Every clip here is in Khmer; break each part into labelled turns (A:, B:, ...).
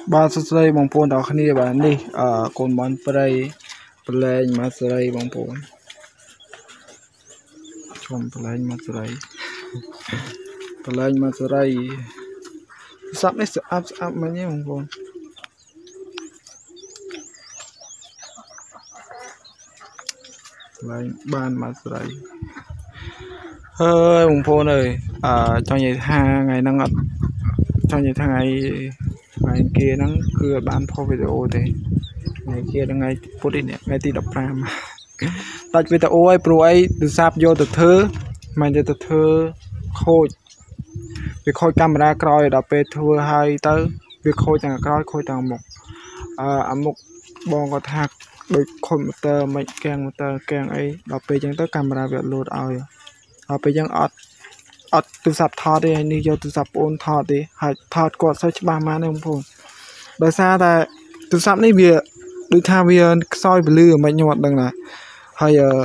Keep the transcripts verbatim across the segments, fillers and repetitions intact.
A: បាទសួស្តីបងប្អូនទាំងអស់គ្នាបាទនេះអឺកូនមន់ព្រៃប្រឡែងមកស្រីបងប្អូនជុំប្រឡែងមកស្រីប្រឡែងមកស្រីសាប់នេះស្អាប់ស្អាប់មិញបងប្អូនប្រឡែងបានមកស្រីហើយបងប្អូនអើយអឺចង់និយាយថាថ្ងៃហ្នឹងអត់ចង់និយាយថាថ្ងៃថ្ងៃគេហ្នឹងគឺអត់បានផុសវីដេអូទេថ្ងៃគេថ្ងៃពុធនេះថ្ងៃទីដប់ប្រាំដាច់វីដេអូឲ្យព្រោះអីទូរស័ព្ទយកទៅធ្វើមិនទៅទៅធ្វើខូចវាខូចកាមេរ៉ាក្រោយដល់ពេលធ្វើឲ្យទៅវាខូចទាំងក្រោយខូចទាំងមុខអឺអាមុខបងគាត់ថាដូចខូចម៉ូទ័រមិនកៀងម៉ូទ័រកៀងអីដល់ពេលអញ្ចឹងទៅកាមេរ៉ាវាអត់លោតឲ្យដល់ពេលអញ្ចឹងអត់អត់ទូរស័ព្ទថតទេហើយនេះយកទូរស័ព្ទបងថតទេហើយថតគាត់សូវច្បាស់ម៉ានទេបងប្អូនដោយសារតែទូរស័ព្ទនេះវាដូចថាវាខ្សោយពលឺមិនខ្ញុំអត់ដឹងណាហើយអឺ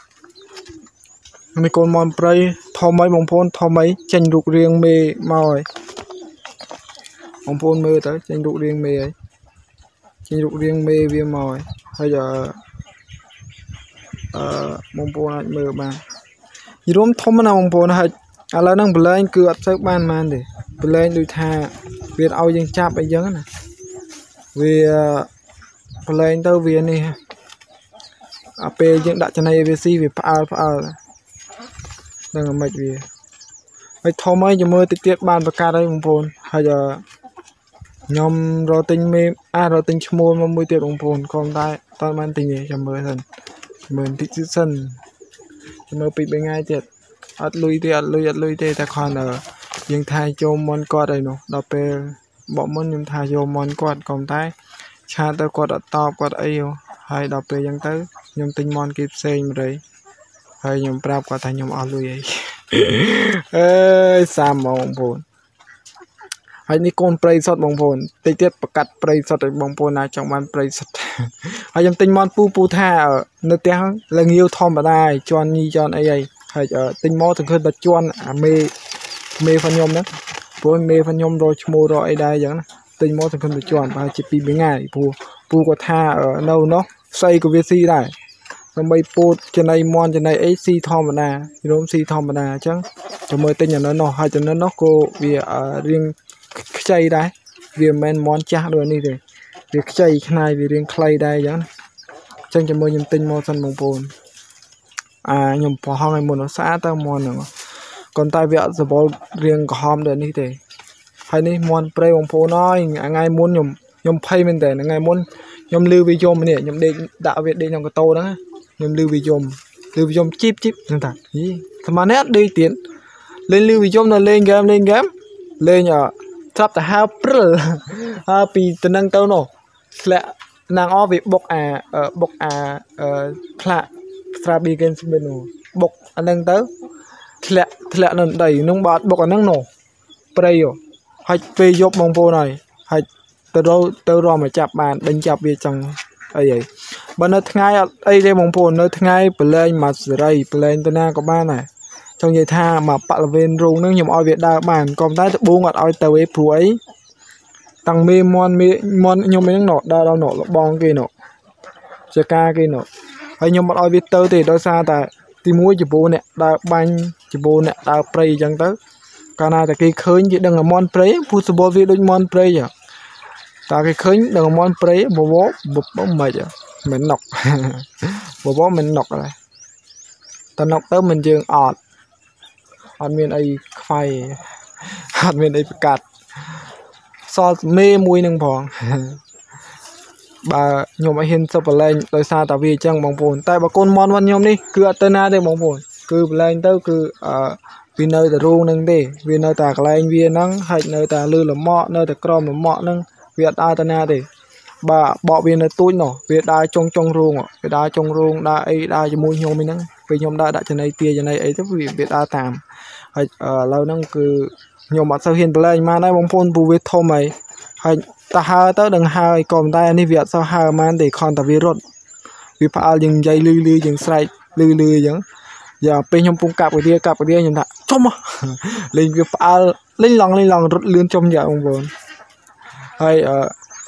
A: មានកូនមន់ព្រៃធំអីបងប្អូនធំអីចេញរូបរាងមេមកហើយបងប្អូនមើលទៅចេញរូបរាងមេហើយចេញរូបរាងមេវាមកហើយហើយអឺបងប្អូនអាចមើលបានយរួមធំណាបងប្អូនហើយឥឡូវហ្នឹងបលែងគឺអត់សូវបានបានទេបលែងដូចថាវាឲ្យយើងចាប់អីចឹងណាវាបលែងទៅវានេះអាពេលយើងដាក់ចំណីវាស៊ីវាផ្អើលផ្អើលដឹងមិនវាហើយធំហើយចាំមើលតិចទៀតបានប្រកាសហើយបងប្អូនហើយខ្ញុំរកទិញមេអាចរកទិញឈ្មោះមកមួយទៀតបងប្អូនក៏តែតើបានទិញទេចាំមើលសិនមើលតិចសិនចាំមើលពីរបីថ្ងៃទៀតអត់លុយទេអត់លុយអត់លុយទេតែគ្រាន់តែយើងថាចូលមន់គាត់ហើយនោះដល់ពេលបកមុនខ្ញុំថាយកមន់គាត់ក៏តែឆាតទៅគាត់អត់តបគាត់អីហើយដល់ពេលអញ្ចឹងទៅខ្ញុំទិញមន់គេផ្សេងម្ដេចហើយខ្ញុំប្រាប់គាត់ថាខ្ញុំអស់លុយអីអើយសាមបងប្អូនហើយនេះកូនព្រៃសុតបងប្អូនតិចទៀតប្រកាត់ព្រៃសុតឲ្យបងប្អូនណាចង់បានព្រៃសុតហើយខ្ញុំទិញមន់ពូពូថានៅផ្ទះលងាវធម្មតាជន់ញីជន់អីហើយហើយទិញមកទៅឃើញតែជន់អាមេមេខ្ញុំហ្នឹងព្រោះមេខ្ញុំរកឈ្មោះរកអីដែរអញ្ចឹងណាទិញមកទៅឃើញតែជន់ប្រហែលជាពីរបីថ្ងៃព្រោះពូគាត់ថានៅនោះស្អីក៏វាស៊ីដែរដើម្បីពោតចំណៃមន់ចំណៃអីស៊ីធម្មតារោមស៊ីធម្មតាអញ្ចឹងទៅមើលទិញអានោះហើយចំណិននោះក៏វារៀងខ្ចីដែរវាមិនមែនមន់ចាស់ដូចនេះទេវាខ្ចីខ្នាយវារៀងខ្លីដែរអញ្ចឹងអញ្ចឹងចាំមើលខ្ញុំទិញមកសិនបងប្អូនអាខ្ញុំប្រហោងឲ្យមុនស្អាតទៅមន់ហ្នឹងប៉ុន្តែវាអត់សបល់រៀងក្រហមដូចនេះទេហើយនេះមន់ព្រៃបងប្អូនអើយថ្ងៃមុនខ្ញុំខ្ញុំភ័យមែនតើថ្ងៃមុនខ្ញុំលឺវាយំនេះខ្ញុំដេកដាក់វាដេកក្នុងកតោហ្នឹងខ្ញុំលឺវាយំលឺវាយំជីបជីបហ្នឹងតាហីស្មាននេះអត់ដេកទៀតលេងលឺវាយំនៅលេងហ្គេមលេងហ្គេមលេងអស្រាប់តែហើព្រិលហើពីតំណឹងទៅនោះធ្លាក់ណាងអវាបុកអាបុកអាផ្លាកស្រាប៊ីហ្គេមស្មិននោះបុកអាហ្នឹងទៅធ្លាក់ធ្លាក់នៅដីនោះបើអត់បុកអាហ្នឹងនោះព្រៃហើយពេលយប់បងប្អូនហើយហើយទៅរទៅរមចាប់បានដេញចាប់វាចឹងអីហីបើនៅថ្ងៃអត់អីទេបងប្អូននៅថ្ងៃប្រឡែងមកសេរីប្រឡែងទៅណាក៏បានដែរចង់និយាយថាមកបលវេនរោងហ្នឹងខ្ញុំឲ្យវាដើរបានក៏តែត្បូងអត់ឲ្យទៅឯព្រោះអីតាំងមេមន់មេមន់ខ្ញុំហ្នឹងណោដើរដល់ណោលបងគេណោចកាគេណោហើយខ្ញុំអត់ឲ្យវាទៅទេដោយសារតែទីមួយចំពោះអ្នកដើរបាញ់ចំពោះអ្នកដើរព្រៃអញ្ចឹងទៅកាលណាតែគេឃើញគេដឹងមន់ព្រៃពូសបល់វាដូចមន់ព្រៃហ៎តើគេឃើញដឹងមន់ព្រៃបវបបមិនមិនណុកបវមិនណុកដែរតណុកទៅមិនយើងអត់អត់មានអីខ្វាយអត់មានអីប្រកាសសល់មេមួយនឹងផងបើខ្ញុំឲ្យហ៊ានសុបលែងដោយសារតែវាអញ្ចឹងបងប្អូនតែបើកូនមន់ខ្ញុំនេះគឺអត់ទៅណាទេបងប្អូនគឺបលែងទៅគឺអឺវានៅតែរូងនឹងទេវានៅតែកន្លែងវាហ្នឹងហើយនៅតែលឺលម៉កនៅតែក្រមលម៉កហ្នឹងវាអត់ដើរទៅណាទេបើបកវានៅទូចនោះវាដើរចុងចុងរូងវាដើរចុងរូងដើរអីដើរជាមួយខ្ញុំហ្នឹងពេលខ្ញុំដើរដាក់ចំណីទាចំណីអីទៅវាវាដើរតាមហើយឥឡូវហ្នឹងគឺខ្ញុំអត់សូវហ៊ានបលែងបានដែរបងប្អូនពូវាធំហើយហើយតាហើទៅដឹងហើយក៏តែនេះវាអត់សូវហើបានទេគ្រាន់តែវារត់វាផ្អើលយើងនិយាយលឺលឺយើងស្រែកលឺលឺអញ្ចឹងយ៉ាពេលខ្ញុំពងកាប់វាកាប់វាខ្ញុំថាចុំលេងវាផ្អើលលេងឡងលេងឡងរត់លឿនចំយ៉ាបងប្អូនហើយអឺ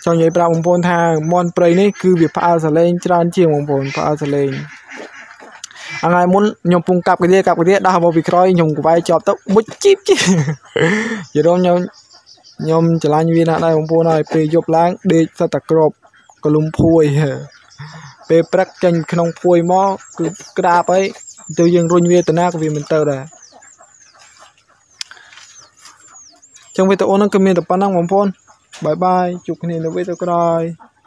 A: ចង់និយាយប្រាប់បងប្អូនថាមន់ព្រៃនេះគឺវាផ្អើលសលេងច្រើនជាងបងប្អូនផ្អើលសលេងថ្ងៃមុនខ្ញុំពងកាប់កាទៀកាប់កាទៀដោះមកពីក្រោយខ្ញុំក្បែរជាប់ទៅមុជជីបជីបយល់ខ្ញុំខ្ញុំឆ្លាញ់វាណាស់ដែរបងប្អូនហើយពេលយប់ឡើងដេកសត្វតែក្របកលុំភួយពេលព្រឹកចេញក្នុងភួយមកគឺក្តាប់អីទៅយើងរុញវាទៅណាក៏វាមិនទៅដែរចឹងវីដេអូហ្នឹងគឺមានតែប៉ុណ្ណឹងបងប្អូនបាយបាយជួបគ្នានៅវីដេអូក្រោយ